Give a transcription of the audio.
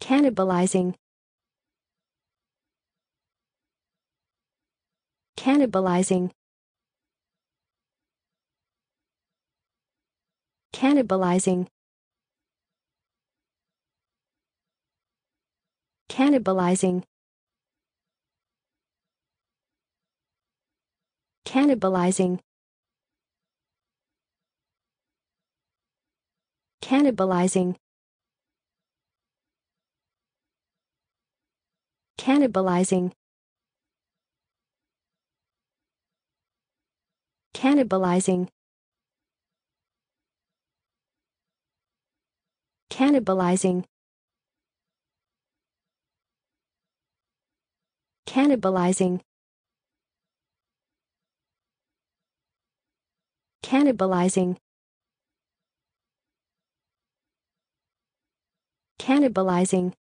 cannibalizing, cannibalizing, cannibalizing, cannibalizing, cannibalizing, cannibalizing, cannibalizing, cannibalizing, cannibalizing, cannibalizing, cannibalizing, cannibalizing,